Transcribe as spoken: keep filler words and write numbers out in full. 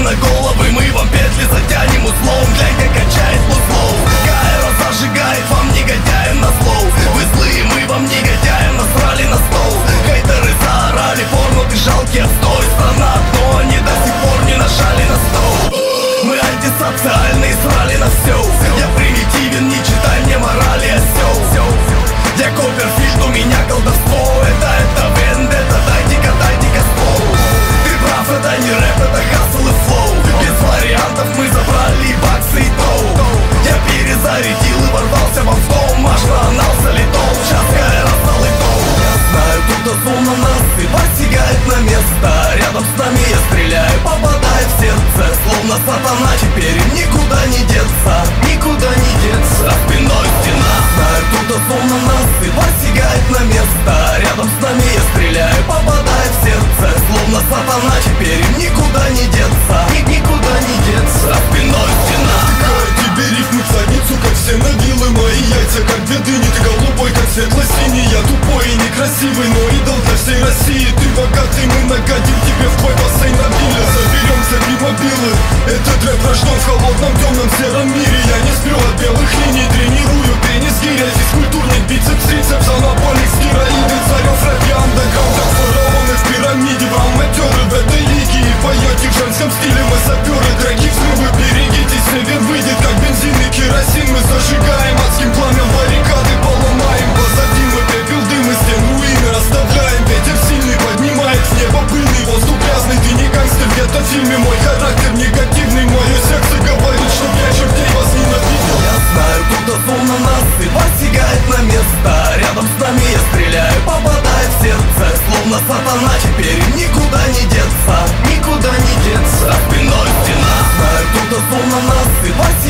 на головы, мы вам петли затянем узлом. Глянь, как качает узлом. Кайра зажигает вам негодяем на зло. Вы злые, мы вам негодяем насрали на стол. Хейтеры заорали, порно ты жалкий отстой. Страна одно, они до сих пор не нажали на стол. Мы антисоциальные, срали на все. Я примитивен, не читай мне морали, осел. Я Копперфильд, у меня колдовство. Это, это вендетта, дайте-ка, дайте-ка ствол. Ты прав, это не рэп, это хасл и флоу. Без вариантов мы забрали и баксы, и тоу. Я перезарядил и ворвался во взлом. Аж на анал залетол, сейчас я раздал и тоу. Я знаю, тут озон на нас и посягает на место. Рядом с нами я стреляю, попадает в сердце. Словно сатана, теперь им никуда не деться. Никуда не деться. За спиной стена. Знаю, тут озон на нас и посягает на место. Рядом с нами я стреляю, попадает в сердце. Словно сатана, теперь им никуда не деться. Ник никуда не деться. За спиной стена. Втыкаю тебе рифмы в задницу, как все набилы. Мои яйца, как две дыни. Ты голубой, как светло-синий. Я тупой и некрасивый, но идол для всей России. Ты богатый, мы нагадим тебе в твой бассейн набили. Заберем за мобилы. Этот рэп рожден в холодном, темном, сером мире. Я не сплю от белых линий, тренирую пенис гиря. Физкультурник, бицепс, трицепс, анаболик, стероиды. Царев рэпе, андеграунд, как фараоны в пирамиде. Вам матеры в этой лиге и поете в женском стиле. Мы саперы, драки, взрывы, берегитесь. Север выйдет, как бензин и керосин. Мы зажигаем адским пламенем баррикады, поломаем. Позади мы пепел, дым и стен руины оставляем. Ветер сильный поднимает в небо пыльный. Воздух грязный, ты не гангстер, где-то в фильме. Мой характер негативный, мое сердце говорит, чтоб я чертей вас ненавидел. Я знаю, тут озон на нас и посягает на место. Рядом с нами я стреляю, попадает в сердце. Словно сатана, теперь им никуда не деться. Никуда не деться. За спиной стена. Знаю, тут озон на нас и посягает